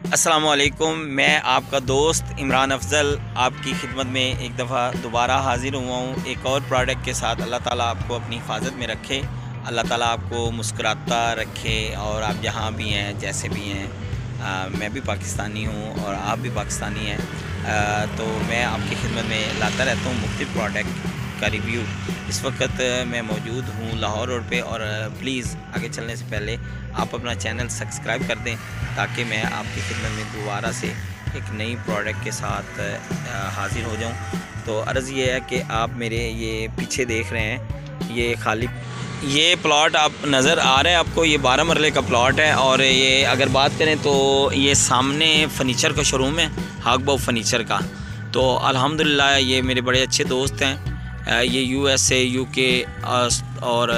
अस्सलामुअलैकुम, मैं आपका दोस्त इमरान अफज़ल आपकी खिदमत में एक दफ़ा दोबारा हाज़िर हुआ हूँ एक और प्रोडक्ट के साथ। अल्लाह ताला आपको अपनी हिफाजत में रखे, अल्लाह ताला आपको मुस्कुराता रखे और आप जहाँ भी हैं जैसे भी हैं। मैं भी पाकिस्तानी हूँ और आप भी पाकिस्तानी हैं। तो मैं आपकी खिदमत में लाता रहता हूँ मुख्तलिफ़ प्रोडक्ट का रिव्यू। इस वक्त मैं मौजूद हूँ लाहौर रोड पे और प्लीज़ आगे चलने से पहले आप अपना चैनल सब्सक्राइब कर दें ताकि मैं आपकी खिदमत में दोबारा से एक नई प्रोडक्ट के साथ हाज़िर हो जाऊं। तो अर्ज़ ये है कि आप मेरे ये पीछे देख रहे हैं ये प्लॉट आप नज़र आ रहे हैं आपको, ये 12 मरले का प्लॉट है। और ये अगर बात करें तो ये सामने फ़र्नीचर का शोरूम है, हाकबाव फ़र्नीचर का। तो अल्हम्दुलिल्लाह ये मेरे बड़े अच्छे दोस्त हैं। ये USA, UK और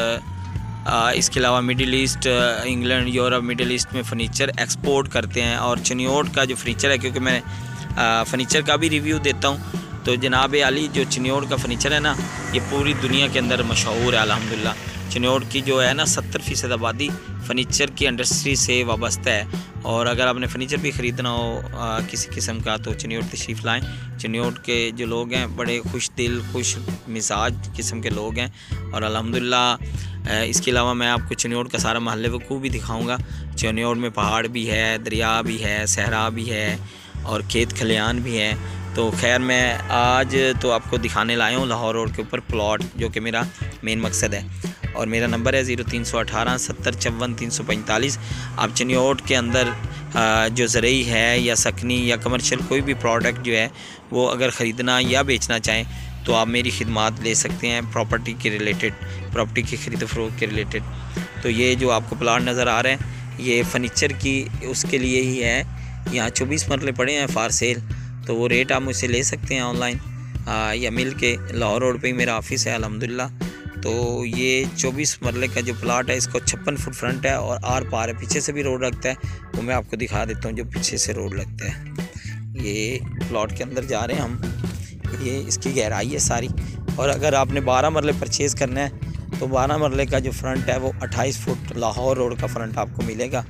इसके अलावा middle east, England, Europe, middle east में फ़र्नीचर एक्सपोर्ट करते हैं। और चिन्योट का जो फ़र्नीचर है, क्योंकि मैं फ़र्नीचर का भी रिव्यू देता हूँ, तो जनाब अली जो चिन्योट का फ़र्नीचर है ना, ये पूरी दुनिया के अंदर मशहूर है अल्हम्दुलिल्लाह। चिन्योट की जो है ना 70% आबादी फ़र्नीचर की इंडस्ट्री से वाबस्ता है। और अगर आपने फ़र्नीचर भी ख़रीदना हो किसी किस्म का तो चिन्योट तशरीफ़ लाएँ। चिन्योट के जो लोग हैं बड़े खुश दिल, खुश मिजाज किस्म के लोग हैं। और अल्हम्दुलिल्लाह इसके अलावा मैं आपको चिन्योट का सारा महल वकूफ़ भी दिखाऊंगा। चिन्योट में पहाड़ भी है, दरिया भी है, सहरा भी है और खेत खलियान भी है। तो खैर मैं आज तो आपको दिखाने लाया हूँ लाहौर रोड के ऊपर प्लॉट, जो कि मेरा मेन मकसद है। और मेरा नंबर है 0318 70 54 345। आप चिन्योट के अंदर जो ज़रई है या सकनी या कमर्शियल कोई भी प्रोडक्ट जो है वो अगर ख़रीदना या बेचना चाहें तो आप मेरी खिदमात ले सकते हैं प्रॉपर्टी के रिलेटेड, प्रॉपर्टी की ख़रीद फ़रोख्त के रिलेटेड। तो ये जो आपको प्लाट नज़र आ रहे हैं ये फ़र्नीचर की उसके लिए ही है। यहाँ 24 मरले पड़े हैं फॉर सेल, तो वो रेट आप मुझसे ले सकते हैं ऑनलाइन या मिल के। लाहौर रोड पे ही मेरा ऑफिस है अल्हम्दुलिल्लाह। तो ये 24 मरले का जो प्लाट है इसको 56 फुट फ्रंट है और आर पार है, पीछे से भी रोड लगता है। वो मैं आपको दिखा देता हूँ जो पीछे से रोड लगता है। ये प्लाट के अंदर जा रहे हैं हम, ये इसकी गहराई है सारी। और अगर आपने 12 मरले परचेज़ करना है तो 12 मरले का जो फ्रंट है वो 28 फुट लाहौर रोड का फ्रंट आपको मिलेगा।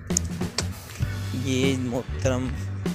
ये मोहतरम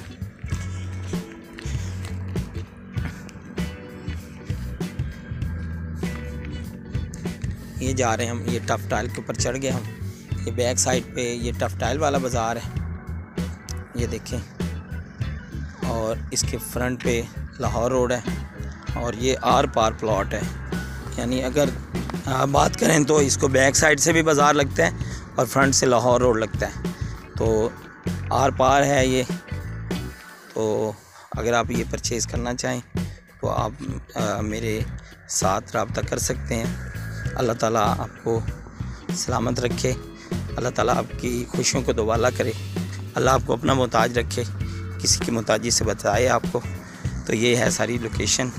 ये जा रहे हैं हम, ये टफ टाइल के ऊपर चढ़ गए हम। ये बैक साइड पे ये टफ टाइल वाला बाज़ार है, ये देखें। और इसके फ्रंट पे लाहौर रोड है और ये आर पार प्लॉट है। यानी अगर बात करें तो इसको बैक साइड से भी बाज़ार लगता है और फ्रंट से लाहौर रोड लगता है, तो आर पार है ये। तो अगर आप ये परचेज़ करना चाहें तो आप मेरे साथ रब्ता कर सकते हैं। अल्लाह ताला आपको सलामत रखे, अल्लाह ताला आपकी खुशियों को दोबाला करे, अल्लाह आपको अपना मोहताज रखे, किसी की मोहताजी से बचाए आपको। तो ये है सारी लोकेशन।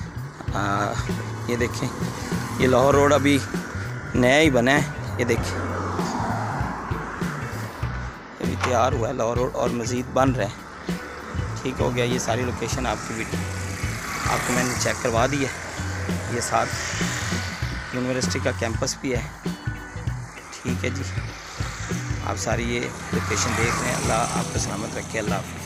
ये देखें, ये लाहौर रोड अभी नया ही बना है, ये देखें अभी तैयार हुआ है लाहौर रोड और मज़ीद बन रहा है। ठीक हो गया, ये सारी लोकेशन आपकी वीडियो आपको मैंने चेक करवा दी है। ये साथ यूनिवर्सिटी का कैंपस भी है। ठीक है जी, आप सारी ये लोकेशन देख रहे हैं। अल्लाह आपको सलामत रखे, अल्लाह हाफ़िज़।